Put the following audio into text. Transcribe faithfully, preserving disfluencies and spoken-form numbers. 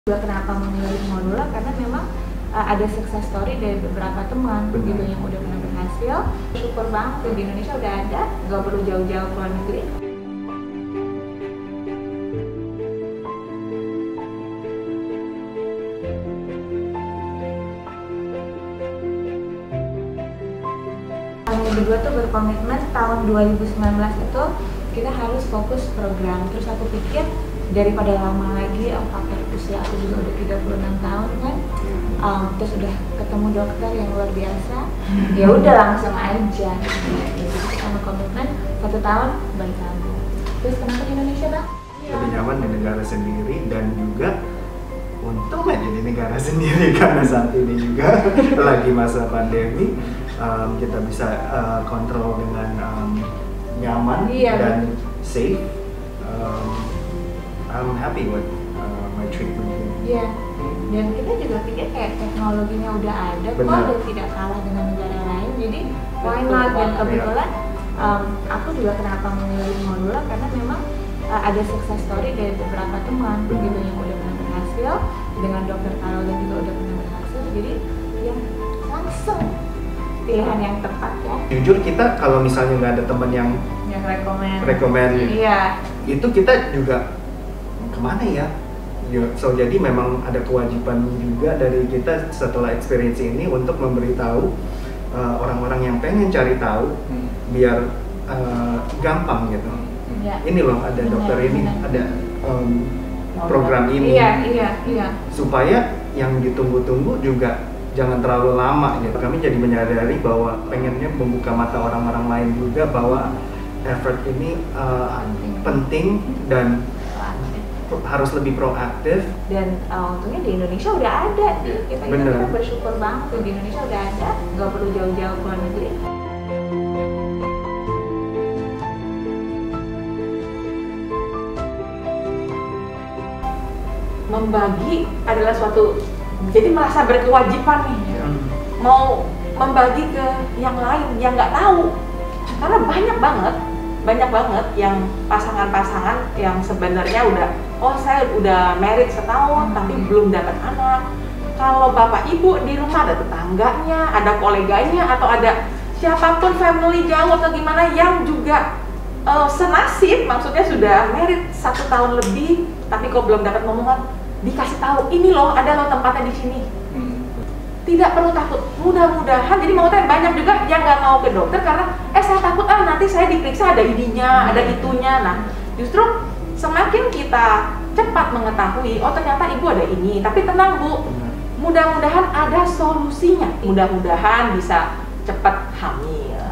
Juga kenapa memilih Modula karena memang uh, ada success story dari beberapa teman gitu yang udah pernah berhasil. Syukur banget tuh di Indonesia udah ada, nggak perlu jauh-jauh ke luar negeri. Kami berdua tuh berkomitmen tahun dua ribu sembilan belas itu kita harus fokus program. Terus aku pikir daripada lama lagi, oh faktor usia aku juga udah tiga puluh enam tahun kan, um, terus udah ketemu dokter yang luar biasa, ya udah langsung aja. Jadi sama komitmen satu tahun balik kampung. Terus kenapa di Indonesia bang? Lebih nyaman di negara sendiri dan juga untung aja di negara sendiri karena saat ini juga lagi masa pandemi, um, kita bisa uh, kontrol dengan um, nyaman iya, dan betul. Safe. Um, I'm happy with uh, my treatment here. Iya, dan kita juga pikir kayak teknologinya udah ada kok dan tidak kalah dengan negara lain, jadi why not? Dan kebetulan um, aku juga kenapa memilih Modula karena memang uh, ada success story dari beberapa teman gitu yang udah pernah berhasil, dengan dokter Carol dan juga udah pernah berhasil, jadi ya langsung pilihan yang tepat ya. Jujur kita kalau misalnya nggak ada teman yang yang rekomend, rekomend iya. itu kita juga kemana ya? So jadi memang ada kewajiban juga dari kita setelah experience ini untuk memberitahu uh, orang-orang yang pengen cari tahu hmm. biar uh, gampang gitu. Ya. Ini loh ada benar, dokter ini, benar. ada um, program ini. Iya, iya, iya. Supaya yang ditunggu-tunggu juga jangan terlalu lama gitu. Kami jadi menyadari bahwa pengennya membuka mata orang-orang lain juga bahwa effort ini uh, penting dan harus lebih proaktif. Dan uh, untungnya di Indonesia udah ada nih, kita, kita bersyukur banget tuh di Indonesia udah ada, nggak perlu jauh-jauh ke luar negeri. Membagi adalah suatu, jadi merasa berkewajiban nih, hmm. mau membagi ke yang lain yang nggak tahu, karena banyak banget banyak banget yang pasangan-pasangan yang sebenarnya udah, oh saya udah married setahun hmm. tapi belum dapat anak. Kalau bapak ibu di rumah ada tetangganya, ada koleganya, atau ada siapapun family jauh atau gimana yang juga uh, senasib, maksudnya sudah married satu tahun lebih tapi kok belum dapat momongan, dikasih tahu ini loh ada loh tempatnya di sini. Hmm. Tidak perlu takut, mudah-mudahan. Jadi mau tanya banyak juga yang nggak mau ke dokter karena eh saya takut ah nanti saya diperiksa ada ininya, hmm. ada itunya. Nah justru semakin kita cepat mengetahui, oh ternyata ibu ada ini, tapi tenang bu, mudah-mudahan ada solusinya. Mudah-mudahan bisa cepat hamil.